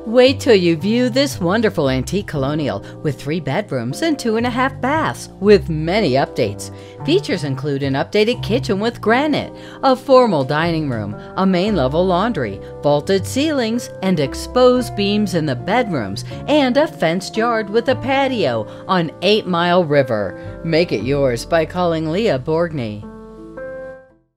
Wait till you view this wonderful Antique Colonial with 3 bedrooms and 2.5 baths with many updates. Features include an updated kitchen with granite, a formal dining room, a main level laundry, vaulted ceilings, and exposed beams in the bedrooms, and a fenced yard with a patio on 8 Mile River. Make it yours by calling Leah Borgne.